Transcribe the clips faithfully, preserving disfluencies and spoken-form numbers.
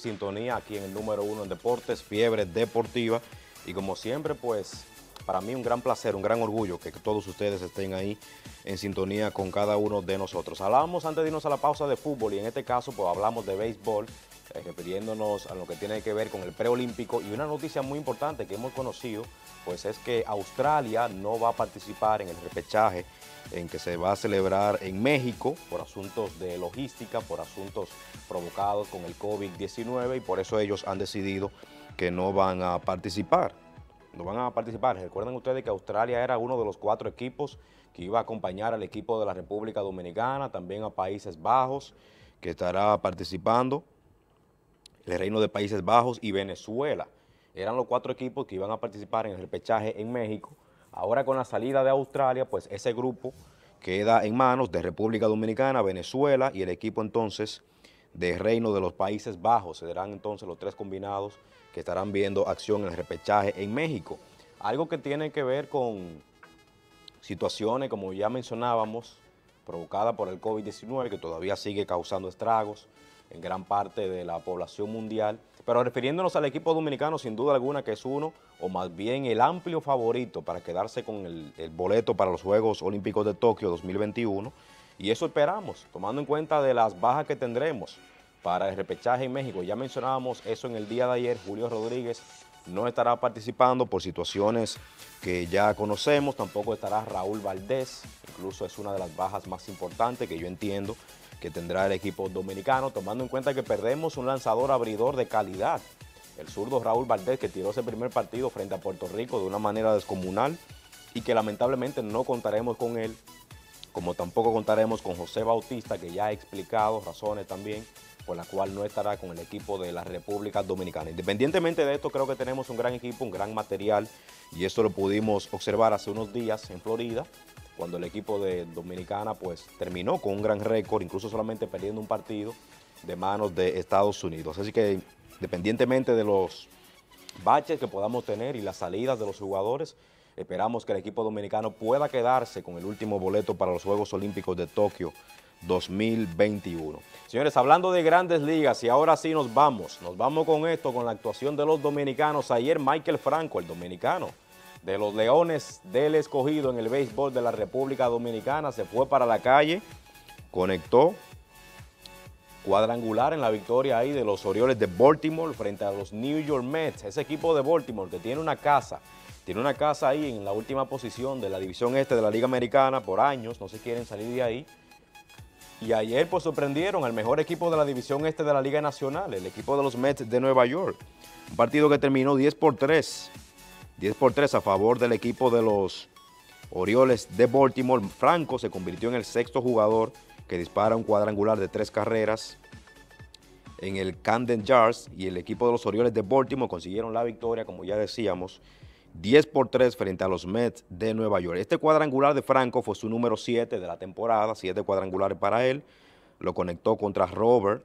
Sintonía aquí en el número uno en deportes, Fiebre Deportiva. Y como siempre, pues para mí un gran placer, un gran orgullo que todos ustedes estén ahí en sintonía con cada uno de nosotros. Hablábamos antes de irnos a la pausa de fútbol y en este caso pues hablamos de béisbol, eh, refiriéndonos a lo que tiene que ver con el preolímpico. Y una noticia muy importante que hemos conocido pues es que Australia no va a participar en el repechaje en que se va a celebrar en México por asuntos de logística, por asuntos provocados con el COVID diecinueve, y por eso ellos han decidido que no van a participar. No van a participar. Recuerden ustedes que Australia era uno de los cuatro equipos que iba a acompañar al equipo de la República Dominicana, también a Países Bajos, que estará participando, el Reino de Países Bajos y Venezuela. Eran los cuatro equipos que iban a participar en el repechaje en México. Ahora con la salida de Australia, pues ese grupo queda en manos de República Dominicana, Venezuela y el equipo entonces de Reino de los Países Bajos. Serán entonces los tres combinados que estarán viendo acción en el repechaje en México. Algo que tiene que ver con situaciones, como ya mencionábamos, provocadas por el COVID diecinueve, que todavía sigue causando estragos en gran parte de la población mundial. Pero refiriéndonos al equipo dominicano, sin duda alguna que es uno, o más bien el amplio favorito para quedarse con el, el boleto para los Juegos Olímpicos de Tokio dos mil veintiuno. Y eso esperamos, tomando en cuenta de las bajas que tendremos para el repechaje en México. Ya mencionábamos eso en el día de ayer. Julio Rodríguez no estará participando por situaciones que ya conocemos, tampoco estará Raúl Valdés, incluso es una de las bajas más importantes que yo entiendo que tendrá el equipo dominicano, tomando en cuenta que perdemos un lanzador abridor de calidad, el zurdo Raúl Valdés, que tiró ese primer partido frente a Puerto Rico de una manera descomunal y que lamentablemente no contaremos con él, como tampoco contaremos con José Bautista, que ya ha explicado razones también por la cual no estará con el equipo de la República Dominicana. Independientemente de esto, creo que tenemos un gran equipo, un gran material, y esto lo pudimos observar hace unos días en Florida, cuando el equipo de Dominicana pues terminó con un gran récord, incluso solamente perdiendo un partido de manos de Estados Unidos. Así que independientemente de los baches que podamos tener y las salidas de los jugadores, esperamos que el equipo dominicano pueda quedarse con el último boleto para los Juegos Olímpicos de Tokio dos mil veintiuno. Señores, hablando de grandes ligas, y ahora sí nos vamos, nos vamos con esto, con la actuación de los dominicanos. Ayer Maikel Franco, el dominicano de los Leones del Escogido en el béisbol de la República Dominicana, se fue para la calle, conectó cuadrangular en la victoria ahí de los Orioles de Baltimore frente a los New York Mets, ese equipo de Baltimore que tiene una casa, tiene una casa ahí en la última posición de la división este de la Liga Americana por años, no se quieren salir de ahí. Y ayer pues sorprendieron al mejor equipo de la división este de la Liga Nacional, el equipo de los Mets de Nueva York. Un partido que terminó diez por tres. diez por tres a favor del equipo de los Orioles de Baltimore. Franco se convirtió en el sexto jugador que dispara un cuadrangular de tres carreras en el Camden Yards, y el equipo de los Orioles de Baltimore consiguieron la victoria, como ya decíamos, diez por tres frente a los Mets de Nueva York. Este cuadrangular de Franco fue su número siete de la temporada, siete cuadrangulares para él. Lo conectó contra Robert,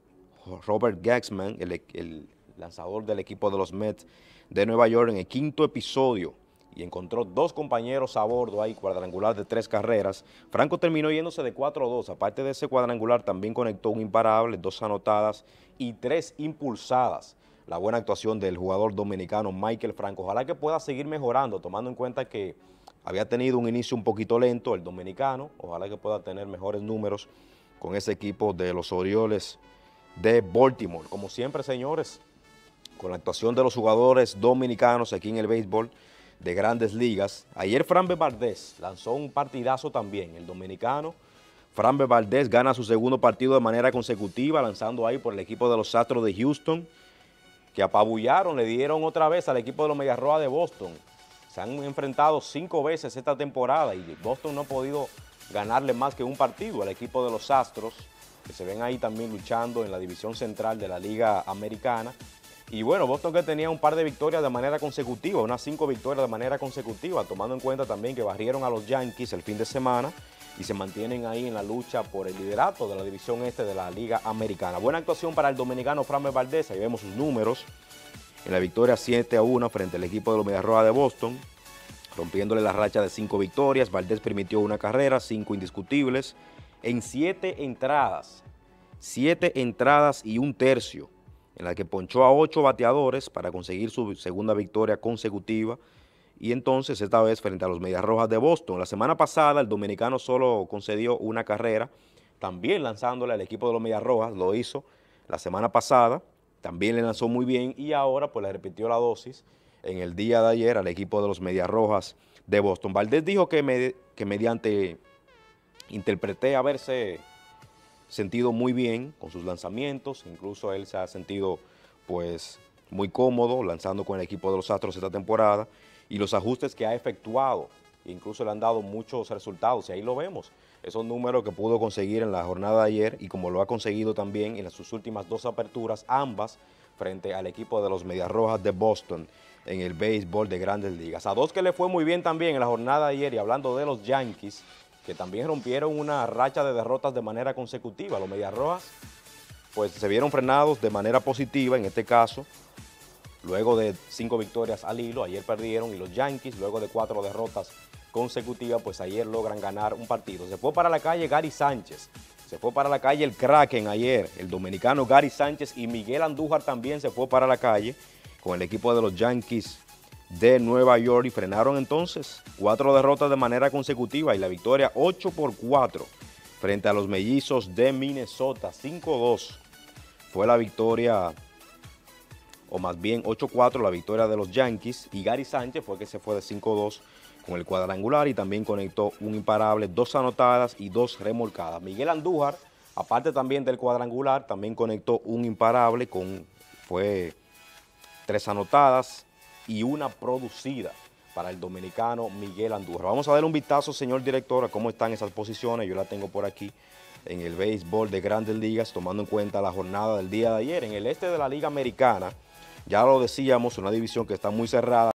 Robert Gaxman, el, el lanzador del equipo de los Mets de Nueva York, en el quinto episodio, y encontró dos compañeros a bordo ahí, cuadrangular de tres carreras. Franco terminó yéndose de cuatro a dos. Aparte de ese cuadrangular, también conectó un imparable, dos anotadas y tres impulsadas. La buena actuación del jugador dominicano Maikel Franco. Ojalá que pueda seguir mejorando, tomando en cuenta que había tenido un inicio un poquito lento el dominicano. Ojalá que pueda tener mejores números con ese equipo de los Orioles de Baltimore. Como siempre, señores, con la actuación de los jugadores dominicanos aquí en el béisbol de Grandes Ligas. Ayer Framber Valdez lanzó un partidazo también, el dominicano. Framber Valdez gana su segundo partido de manera consecutiva, lanzando ahí por el equipo de los Astros de Houston, que apabullaron, le dieron otra vez al equipo de los Medias Rojas de Boston. Se han enfrentado cinco veces esta temporada y Boston no ha podido ganarle más que un partido al equipo de los Astros, que se ven ahí también luchando en la división central de la Liga Americana. Y bueno, Boston que tenía un par de victorias de manera consecutiva, unas cinco victorias de manera consecutiva, tomando en cuenta también que barrieron a los Yankees el fin de semana y se mantienen ahí en la lucha por el liderato de la división este de la Liga Americana. Buena actuación para el dominicano Framber Valdez, ahí vemos sus números en la victoria siete a uno frente al equipo de los Medias Rojas de Boston, rompiéndole la racha de cinco victorias. Valdez permitió una carrera, cinco indiscutibles, en siete entradas, siete entradas y un tercio en la que ponchó a ocho bateadores para conseguir su segunda victoria consecutiva, y entonces esta vez frente a los Medias Rojas de Boston. La semana pasada el dominicano solo concedió una carrera, también lanzándole al equipo de los Medias Rojas, lo hizo la semana pasada, también le lanzó muy bien y ahora pues le repitió la dosis en el día de ayer al equipo de los Medias Rojas de Boston. Valdés dijo que, me, que mediante interpreté haberse sentido muy bien con sus lanzamientos, incluso él se ha sentido pues muy cómodo lanzando con el equipo de los Astros esta temporada, y los ajustes que ha efectuado, incluso le han dado muchos resultados, y ahí lo vemos, esos números que pudo conseguir en la jornada de ayer, y como lo ha conseguido también en sus últimas dos aperturas, ambas frente al equipo de los Medias Rojas de Boston en el béisbol de Grandes Ligas. A dos que le fue muy bien también en la jornada de ayer, y hablando de los Yankees, que también rompieron una racha de derrotas de manera consecutiva. Los Medias Rojas pues se vieron frenados de manera positiva en este caso, luego de cinco victorias al hilo, ayer perdieron, y los Yankees, luego de cuatro derrotas consecutivas, pues ayer logran ganar un partido. Se fue para la calle Gary Sánchez, se fue para la calle el Kraken ayer, el dominicano Gary Sánchez, y Miguel Andújar también se fue para la calle con el equipo de los Yankees de Nueva York, y frenaron entonces cuatro derrotas de manera consecutiva y la victoria ocho por cuatro frente a los Mellizos de Minnesota. Cinco dos fue la victoria, o más bien ocho cuatro la victoria de los Yankees, y Gary Sánchez fue que se fue de cinco dos con el cuadrangular y también conectó un imparable, dos anotadas y dos remolcadas. Miguel Andújar, aparte también del cuadrangular, también conectó un imparable, con fue tres anotadas y una producida para el dominicano Miguel Andújar. Vamos a dar un vistazo, señor director, a cómo están esas posiciones. Yo la tengo por aquí en el béisbol de Grandes Ligas, tomando en cuenta la jornada del día de ayer. En el este de la Liga Americana, ya lo decíamos, una división que está muy cerrada.